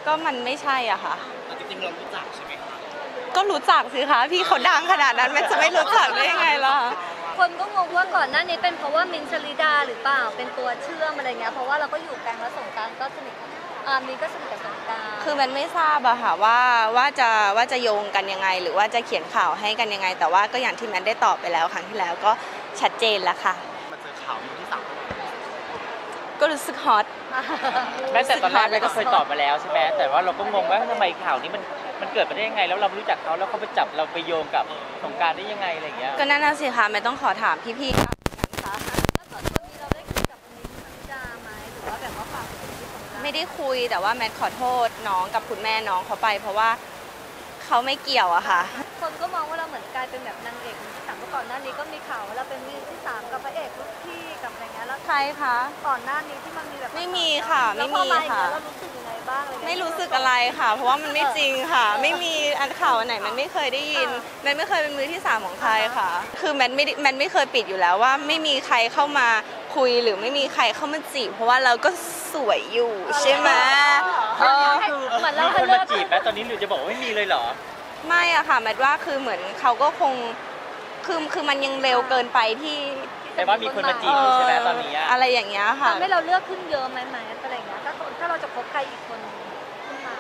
ก็มันไม่ใช่อ่ะค่ะจริงๆเรารู้จักใช่ไหมคะก็รู้จักสิคะพี่เขาดังขนาดนั้นมันจะไม่รู้จักได้ยังไงล่ะคนก็งงว่าก่อนหน้านี้เป็นเพราะว่ามินท์ชลิดาหรือเปล่าเป็นตัวเชื่อมอะไรเงี้ยเพราะว่าเราก็อยู่แก๊งและสงกรานต์ก็สนิทมินท์ก็สนิทกับสงกรานต์คือมันไม่ทราบอะค่ะว่าจะโยงกันยังไงหรือว่าจะเขียนข่าวให้กันยังไงแต่ว่าก็อย่างที่แมทได้ตอบไปแล้วครั้งที่แล้วก็ชัดเจนแล้วค่ะมาเจอข่าวมือที่สามก็รู้สึกฮอตแม้แต่ตอนแรกเราก็เคยตอบมาแล้วใช่ไหมแต่ว่าเราก็งงว่าทำไมข่าวนี้มันเกิดมาได้ยังไงแล้วเรารู้จักเขาแล้วเขาไปจับเราไปโยงกับสงกรานต์ได้ยังไงอะไรอย่างเงี้ยก็นั่นน่ะสิคะแมทต้องขอถามพี่ๆค่ะแล้วส่วนตัวนี้เราได้คุยกับมินท์ชลิดาไหมหรือว่าแบบว่าฝากถึงที่สงกรานต์ไม่ได้คุยแต่ว่าแมทขอโทษน้องกับคุณแม่น้องเขาไปเพราะว่าเขาไม่เกี่ยวอะค่ะคนก็มองว่าเราเหมือนกลายเป็นแบบนางเอกมือที่สามเมื่อก่อนหน้านี้ก็มีข่าวว่าเราเป็นมือที่สามกับพระเอกรุ่นพี่กับอะไรเงี้ยแล้วใครคะก่อนหน้านี้ที่มันมีแบบไม่มีค่ะไม่มีค่ะเรารู้สึกยังไงบ้างอะไรไม่รู้สึกอะไรค่ะ เพราะว่ามันไม่จริงค่ะไม่มีอันข่าวอันไหนมันไม่เคยได้ยินแมทไม่เคยเป็นมือที่3ของใครค่ะคือแมทไม่เคยปิดอยู่แล้วว่าไม่มีใครเข้ามาคุยหรือไม่มีใครเข้ามาจีบเพราะว่าเราก็สวยอยู่ใช่ไหมเหมือนเราคนมาจีบไหมตอนนี้หรือจะบอกว่าไม่มีเลยเหรอไม่อะค่ะแมทว่าคือเหมือนเขาก็คงคือมันยังเร็วเกินไปที่แต่ว่ามีคนมาจีบใช่ไหมตอนนี้อะไรอย่างเงี้ยค่ะทำให้เราเลือกขึ้นเยอะไหมอะไรอย่างเงี้ยถ้าเราจะคบใครอีกคนขึ้นมา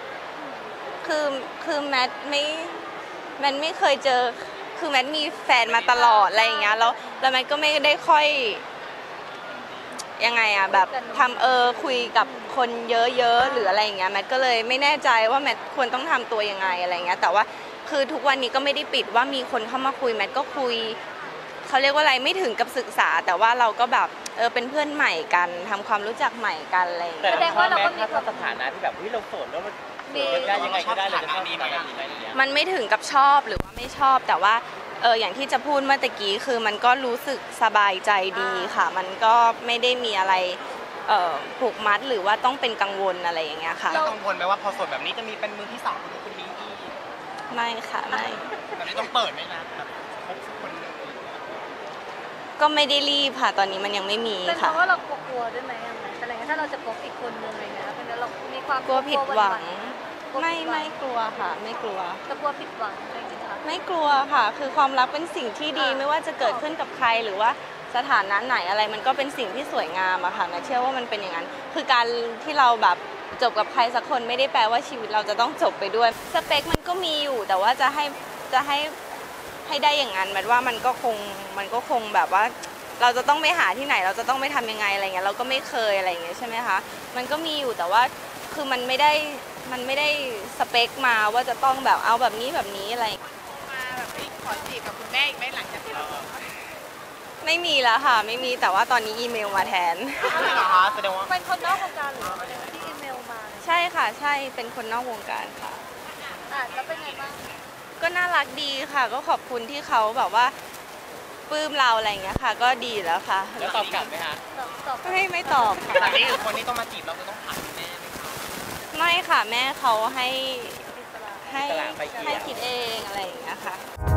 คือแมทไม่เคยเจอคือแมทมีแฟนมาตลอดอะไรอย่างเงี้ยแล้วแมทก็ไม่ได้ค่อยยังไงอะแบบทำคุยกับคนเยอะๆหรืออะไรอย่างเงี้ยแมทก็เลยไม่แน่ใจว่าแมทควรต้องทำตัวยังไงอะไรอย่างเงี้ยแต่ว่าคือทุกวันนี้ก็ไม่ได้ปิดว่ามีคนเข้ามาคุยแมทก็คุยเขาเรียกว่าอะไรไม่ถึงกับศึกษาแต่ว่าเราก็แบบเป็นเพื่อนใหม่กันทำความรู้จักใหม่กันอะไรอย่างเงี้ยแต่ว่าเราก็มีสถานะที่แบบเราโสดแล้วมันได้ยังไงก็ได้เลยจะต้องมีไหมมันไม่ถึงกับชอบหรือว่าไม่ชอบแต่ว่าอย่างที่จะพูดเมื่อตะกี้คือมันก็รู้สึกสบายใจดีค่ะมันก็ไม่ได้มีอะไรผูกมัดหรือว่าต้องเป็นกังวลอะไรอย่างเงี้ยค่ะกังวลไหมว่าพอโสดแบบนี้จะมีเป็นมือที่สามคนนี้อีกไม่ค่ะไม่แบบนี้ต้องเปิดไหมนะแบบคบคนก็ไม่ได้รีบค่ะตอนนี้มันยังไม่มีค่ะเป็นเพราะว่าเรากลัวด้วยไหมอะไรเงี้ยถ้าเราจะคบอีกคนนึงอะไรเงี้ยเป็นเรามีความกลัวผิดหวังไม่กลัวค่ะไม่กลัวจะกลัวผิดหวังอะไรอย่างเงี้ยค่ะไม่กลัวค่ะคือความรักเป็นสิ่งที่ดีไม่ว่าจะเกิดขึ้นกับใครหรือว่าสถานะไหนอะไรมันก็เป็นสิ่งที่สวยงามอะค่ะนะเชื่อว่ามันเป็นอย่างนั้นคือการที่เราแบบจบกับใครสักคนไม่ได้แปลว่าชีวิตเราจะต้องจบไปด้วยสเปคมันก็มีอยู่แต่ว่าจะให้ได้อย่างนั้นหมายว่ามันก็คงแบบว่าเราจะต้องไปหาที่ไหนเราจะต้องไปทำยังไงอะไรเงี้ยเราก็ไม่เคยอะไรเงี้ยใช่ไหมคะมันก็มีอยู่แต่ว่าคือมันไม่ได้สเปคมาว่าจะต้องแบบเอาแบบนี้อะไรมาแบบขอจีบกับคุณแม่อีกไหมหลังจากที่เราไม่มีแล้วค่ะไม่มีแต่ว่าตอนนี้อีเมลมาแทนแสดงว่าเป็นคนนอกวงการหรือที่อีเมลมาใช่ค่ะใช่เป็นคนนอกวงการค่ะแล้วเป็นไงบ้างก็น่ารักดีค่ะก็ขอบคุณที่เขาแบบว่าปลื้มเราอะไรอย่างเงี้ยค่ะก็ดีแล้วค่ะแล้วตอบกลับไหมคะไม่ตอบค่ะแต่นี่คือคนที่ต้องมาจีบเราจะต้องถามแม่ไหมคะไม่ค่ะแม่เขาให้คิดเองอะไรอย่างเงี้ยค่ะ